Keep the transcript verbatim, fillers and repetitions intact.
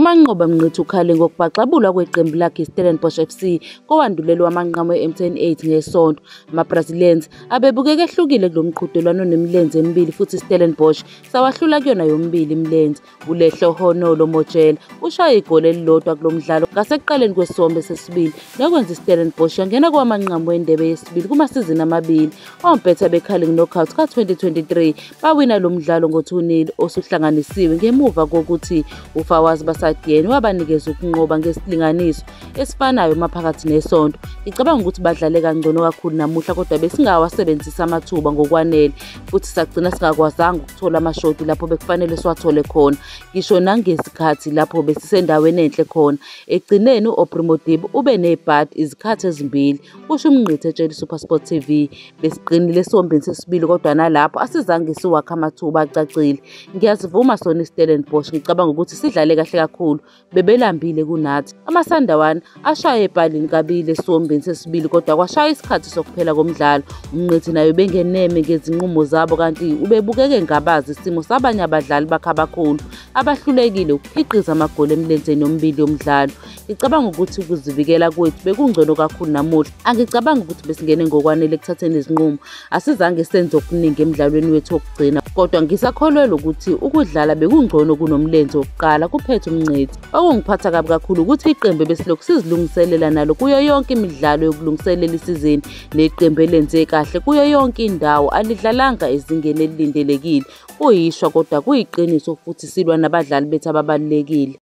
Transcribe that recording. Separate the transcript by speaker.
Speaker 1: uManqoba Mngqithi ukhale ngokubhaxabulwa kweqembu lakhe iStellenbosch F C kowandulelo wamanqamu e-M T N eight ngesonto. Ama-Brazilians abebukeka ehlukile kulo mqhudelwano nemilenze emibili futhi iStellenbosch sawahlula kuyona yomibili imilenze. uLehle Honolo Mojela ushaye igoli elilodwa kulo mdlalo ngasekuqaleni kwesombe sesibili nokwenza iStellenbosch yangena kwamanqamu endebe yesibili kumasizini amabili. Ompetha beKhalling Knockouts ka twenty twenty-three bawina lo mdlalo ngo two nil osuhlanganisiwe ngemuva kokuthi uFawaz Basadiyeni wabanikeza ukunqoba ngesilinganiso esifanayo maphakathi nesonto. Ngicabanga ukuthi badlale kangcono kakhulu namuhla kodwa besingawasebenzisa amathuba ngokwanele futhi sagcina singakwazanga ukuthola amashoti lapho bekufanele siwathole khona ngisho nangesikhathi lapho besisendaweni enhle khona. Egcineni uOprimo Dibu ube nebhadi izikhathi ezimbili kusho uMngqithi etshela iSuperSport T V. Besiqinile esombeni sesibili kodwa nalapho asizange siwakha amathuba acacile. Ngiyazivuma sona iStellenbosch, ngicabanga ukuthi sidlale kahle kakhulu, bebelambile kunathi. AmaSandawana ashaya ebhalini kabili esombeni sesibili kodwa kwashaya isikhathi sokuphela komdlalo. uMngqithi nayo bengeneme ngezinqumo zabo kanti ubebukeke ngabazi isimo sabanye abadlali bakhe abakhulu abahlulekile ukukhiqiza amagoli emilenzeni yomibili yomdlalo. Ngicabanga ukuthi ukuzivikela kwethu bekungcono kakhulu namuhla. Angicabanga ukuthi besingene ngokwanele ekuthatheni izinqumo, asizange senze okuningi emidlalweni wethu wokugcina kodwa ngisakholelwa ukuthi ukudlala bekungcono kunomlenze wokuqala kuphethe uMngqithi. Okungiphatha kabi kakhulu ukuthi iqembu besilokhu sizilungiselela nalo kuyo yonke imidlalo yokulungiselela isizini neqembu elenze kahle kuyo yonke indawo alidlalanga ezingeni elilindelekile. Kuyishwa kodwa kuyiqiniso futhi silwa nabadlali bethu ababalulekile.